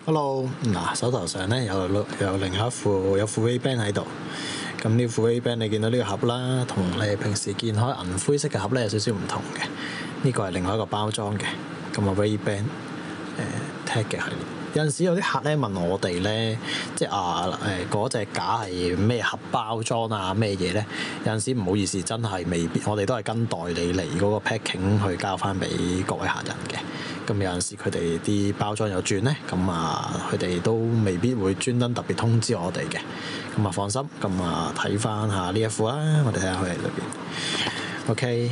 Hello，嗱手頭上咧有另一副Ray-Ban 喺度，咁呢副 Ray-Ban 你見到呢個盒啦，同你平時見開銀灰色嘅盒咧有少少唔同嘅，呢個係另外一個包裝嘅，咁啊 Ray-Ban tag 嘅系列。有陣時有啲客咧問我哋咧，即係嗰隻架係咩盒包裝啊咩嘢咧？有陣時唔好意思，真係未必，我哋都係跟代理嚟嗰個 packing 去交翻俾各位客人嘅。咁有陣時佢哋啲包裝有轉咧，咁佢哋都未必會專登特別通知我哋嘅。咁放心，咁睇翻下呢一副啦，我哋睇下佢哋裏邊。OK。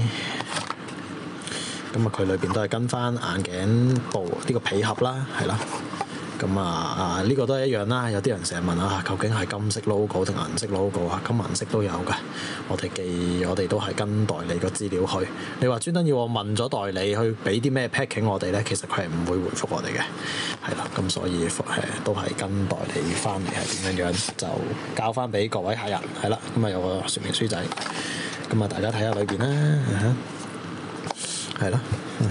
咁佢裏邊都係跟翻眼鏡布呢個皮盒啦，係啦。咁呢個都係一樣啦。有啲人成日問究竟係金色 logo 定銀色 logo 啊？金銀色都有㗎。我哋都係跟代理個資料去。你話專登要我問咗代理去俾啲咩 packing 我哋咧，其實佢係唔會回覆我哋嘅。係啦，咁所以都係跟代理翻嚟係點樣就交翻俾各位客人。係啦，咁有個說明書仔。咁大家睇下裏邊啦。係咯。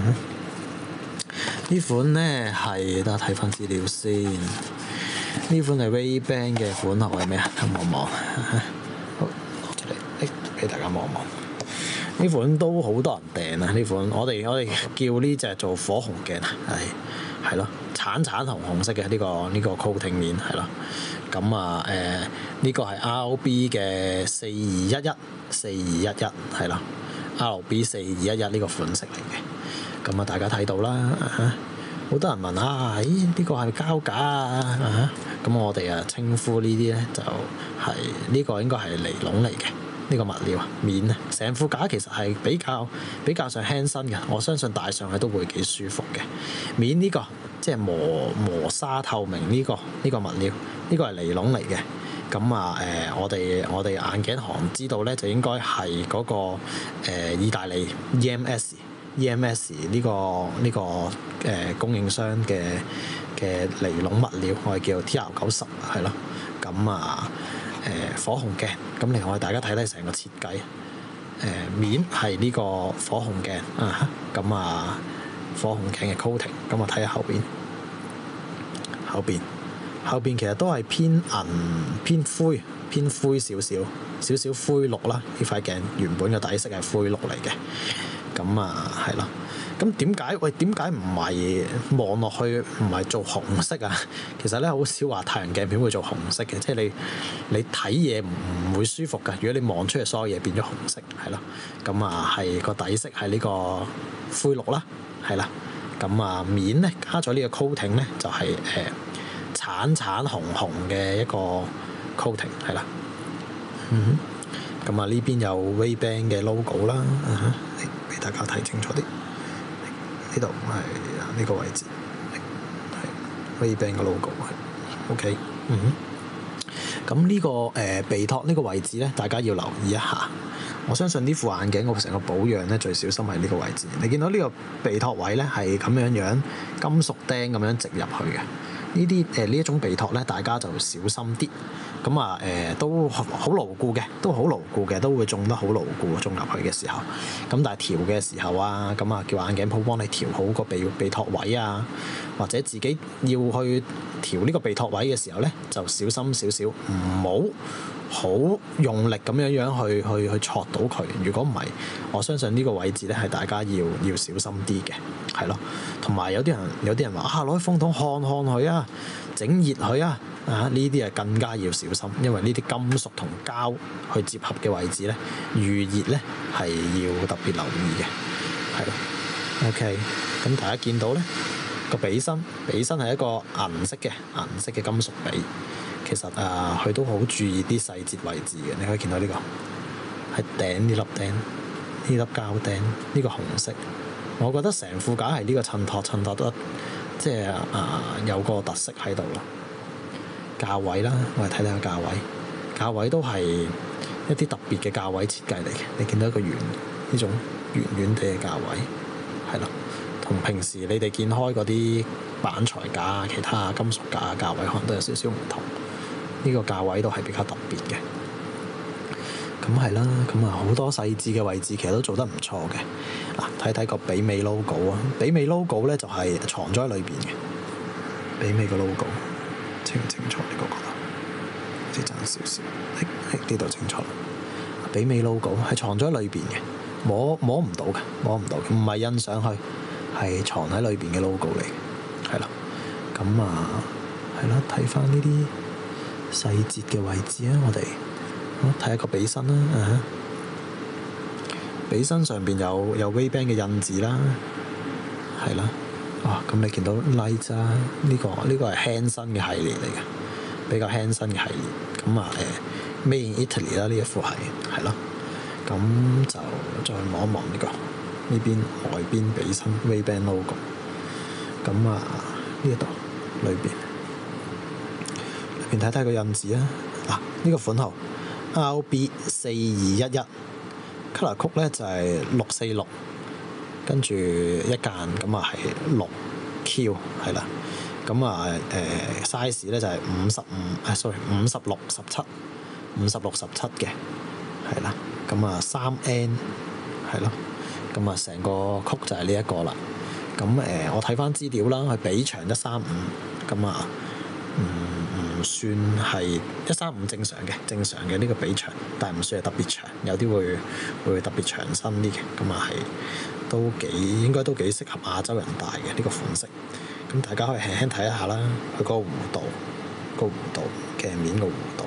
呢款咧係，等我睇翻資料先。呢款係 Ray-Ban 嘅款號係咩啊？望望。好，攞出嚟，俾大家望望。呢款都好多人訂啊！呢款我哋叫呢隻做火紅鏡啊，係咯，橙紅色嘅呢個 coating 面係咯。咁呢個係 RB 嘅4211係咯 ，RB 4211呢個款式嚟嘅。咁大家睇到啦，好多人問呢個係膠架啊，咁我哋稱呼呢啲咧就係呢個應該係尼龍嚟嘅，呢個物料面啊，成副架其實係比較上輕身嘅，我相信戴上去都會幾舒服嘅。面呢個即係磨砂透明呢個物料，呢個係尼龍嚟嘅。咁我哋眼鏡行知道咧，就應該係嗰個意大利 EMS 呢個供應商嘅尼龍物料，我哋叫 TR90 係咯。咁火紅鏡，咁另外大家睇睇成個設計，面係呢個火紅鏡咁火紅鏡嘅 coating， 咁睇下後邊其實都係偏灰少少灰綠啦。呢塊鏡原本嘅底色係灰綠嚟嘅。咁係咯，咁點解唔係望落去唔係做紅色啊？其實咧好少話太陽鏡片會做紅色嘅，即係你睇嘢唔會舒服㗎。如果你望出嚟所有嘢變咗紅色，係咯，咁係個底色係呢個灰綠啦，係啦，咁面咧加咗呢個 coating 咧就係橙紅嘅一個 coating 係啦，咁呢邊有 Ray-Ban 嘅 logo 啦，俾大家睇清楚啲。呢度係呢個位置，係 Ray-Ban 嘅 logo 係 OK。咁呢個鼻托呢個位置咧，大家要留意一下。我相信呢副眼鏡我成個保養咧最小心係呢個位置。你見到呢個鼻托位咧係咁樣金屬釘咁樣直入去嘅。呢一種鼻托咧，大家就小心啲。咁都好牢固嘅，都會中得好牢固，中入去嘅時候。咁但係調嘅時候咁叫眼鏡鋪幫你調好個鼻托位啊，或者自己要去調呢個鼻托位嘅時候咧，就小心少少，唔好好用力咁樣去戳到佢。如果唔係，我相信呢個位置咧係大家要小心啲嘅，係咯。同埋有啲人話攞去風筒烘佢啊，整熱佢啊，呢啲更加要小心，因為呢啲金屬同膠去接合嘅位置咧，遇熱咧係要特別留意嘅，係咯。OK，咁大家見到咧個比身係一個銀色嘅金屬比。其實佢都好注意啲細節位置嘅，你可以見到呢個係頂呢粒釘，呢粒膠釘，呢個紅色。我覺得成副架係呢個襯托得即係有個特色喺度咯。價位啦，我哋睇睇個價位都係一啲特別嘅價位設計嚟嘅。你見到一個呢種圓地嘅價位，係啦，同平時你哋見開嗰啲板材架、其他金屬架價位可能都有少少唔同。呢個價位都係比較特別嘅，咁係啦，好多細緻嘅位置其實都做得唔錯嘅。睇睇個比美 logo 啊，比美 logo 咧就係藏咗喺裏邊嘅， 媲美個 logo 清唔清楚？呢個覺得好似爭少少。呢度清楚啦。媲美 logo 係藏咗喺裏邊嘅，摸唔到嘅，唔係印上去，係藏喺裏邊嘅 logo 嚟嘅，係啦。咁係啦，睇翻呢啲細節嘅位置啊，我哋睇下個髀身啦，髀身上邊有 Ray-Ban 嘅印字啦，係啦。咁你見到 Light 啊，呢個係輕身嘅系列嚟嘅，比較輕身嘅系列。咁Made in Italy 啦，呢一副係咯。咁就再望一望呢邊外邊髀身 Ray-Ban logo。咁呢一度裏邊睇睇個印字啊。呢個款號 RB4211 color code 咧就係646，跟住一間咁係6Q 係啦。咁size 咧就係5617嘅係啦。咁3N 係咯。咁成個曲就係呢一個啦。咁我睇翻資料啦，佢髀長135，咁唔算係135正常嘅呢個髀長，但係唔算係特別長，有啲會特別長身啲嘅。咁係應該都幾適合亞洲人戴嘅呢個款式。咁大家可以輕輕睇一下啦，佢嗰個弧度鏡面個弧度。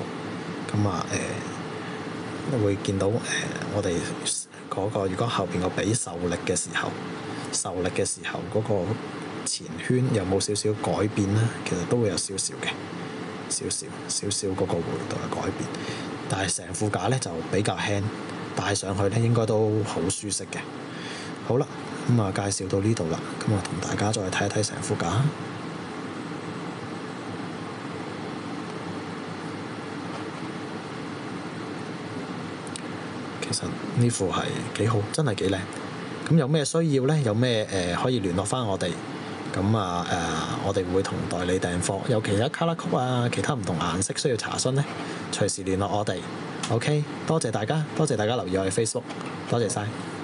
咁會見到我哋嗰個如果後邊個髀受力嘅時候嗰個前圈有冇少少改變咧？其實都會有少少嘅，少少嗰個弧度嘅改變。但係成副架咧就比較輕，戴上去咧應該都好舒適嘅。好啦，介紹到呢度啦，咁同大家再睇一睇成副架。其實呢副係幾好，真係幾靚。咁有咩需要咧？有咩可以聯絡翻我哋？咁我哋會同代理訂貨。有其他 color code 啊，其他唔同顏色需要查詢咧，隨時聯絡我哋。OK，多謝大家留意我哋 Facebook，多謝晒。